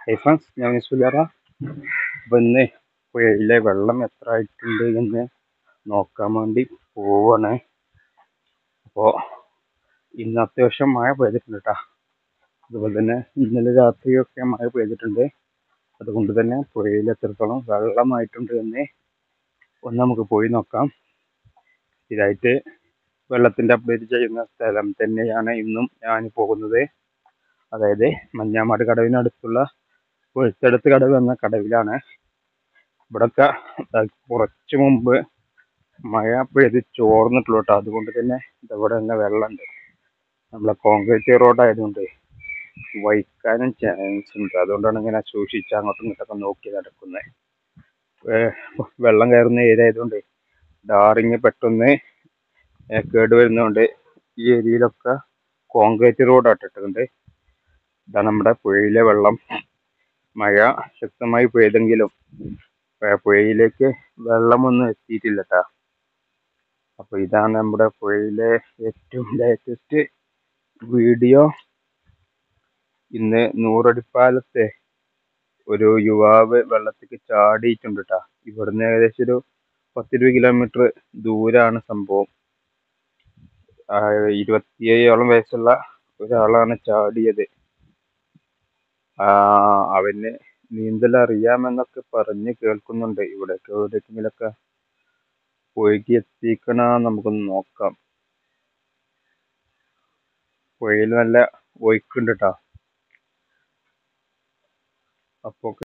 Hi friends, ഞാൻ സുലാറ. അപ്പം ഇന്ന് പുഴയിലെ വെള്ളം എത്ര ആയിട്ടുണ്ട് എന്ന് നോക്കാൻ വേണ്ടി പോവാണ്. അപ്പോൾ ഇന്ന് അത്യാവശ്യം മഴ പെയ്തിട്ടുണ്ട് കേട്ടോ. അതുപോലെ തന്നെ ഇന്നലെ രാത്രിയൊക്കെ മഴ പെയ്തിട്ടുണ്ട്. അതുകൊണ്ട് തന്നെ പുഴയിൽ എത്രത്തോളം വെള്ളമായിട്ടുണ്ട് എന്ന് നമുക്ക് പോയി നോക്കാം. ഇതായിട്ട് വെള്ളത്തിൻ്റെ അപ്ഡേറ്റ് ചെയ്യുന്ന സ്ഥലം തന്നെയാണ് ഇന്നും ഞാൻ പോകുന്നത്. അതായത് മഞ്ഞാമാട് കടവിനടുത്തുള്ള കൊഴുത്തടുത്ത് കടവ് എന്ന കടവിലാണ്. ഇവിടൊക്കെ കുറച്ച് മുമ്പ് മഴ പെയ്ത് ചോർന്നിട്ടുള്ളൂ കേട്ടോ. അതുകൊണ്ട് തന്നെ ഇവിടെ തന്നെ വെള്ളമുണ്ട്. നമ്മളെ കോൺക്രീറ്റ് റോഡായതുകൊണ്ട് വഹിക്കാനും ചാൻസ് ഉണ്ട്. അതുകൊണ്ടാണ് ഇങ്ങനെ സൂക്ഷിച്ച് അങ്ങോട്ടും ഇങ്ങോട്ടൊക്കെ നോക്കി നടക്കുന്നത്. വെള്ളം കയറുന്ന ഏരിയ ആയതുകൊണ്ട് ഡാറിങ് പെട്ടെന്ന് കേട് വരുന്നതുകൊണ്ട് ഈ ഏരിയയിലൊക്കെ കോൺക്രീറ്റ് റോഡ് ഇട്ടിട്ടുണ്ട്. ഇതാണ് നമ്മുടെ പുഴയിലെ വെള്ളം. മഴ ശക്തമായി പെയ്തെങ്കിലും പുഴയിലേക്ക് വെള്ളമൊന്നും എത്തിയിട്ടില്ല കേട്ടോ. അപ്പോൾ ഇതാണ് നമ്മുടെ പുഴയിലെ ഏറ്റവും ലേറ്റസ്റ്റ് വീഡിയോ. ഇന്ന് നൂറടിപ്പാലത്തെ ഒരു യുവാവ് വെള്ളത്തിലേക്ക് ചാടിയിട്ടുണ്ട് കേട്ടോ. ഇവിടുന്ന് ഏകദേശം ഒരു 10-20 കിലോമീറ്റർ ദൂരാണ് സംഭവം. 27ഓളം വയസ്സുള്ള ഒരാളാണ് ചാടിയത്. അവന് നീന്തൽ അറിയാമെന്നൊക്കെ പറഞ്ഞ് കേൾക്കുന്നുണ്ട്. ഇവിടേക്ക് എവിടേക്കെങ്കിലൊക്കെ ഒഴുകി എത്തിക്കണ നമുക്കൊന്ന് നോക്കാം. പുഴയിൽ നല്ല ഒഴുക്കുണ്ട് കേട്ടോ. അപ്പോൾ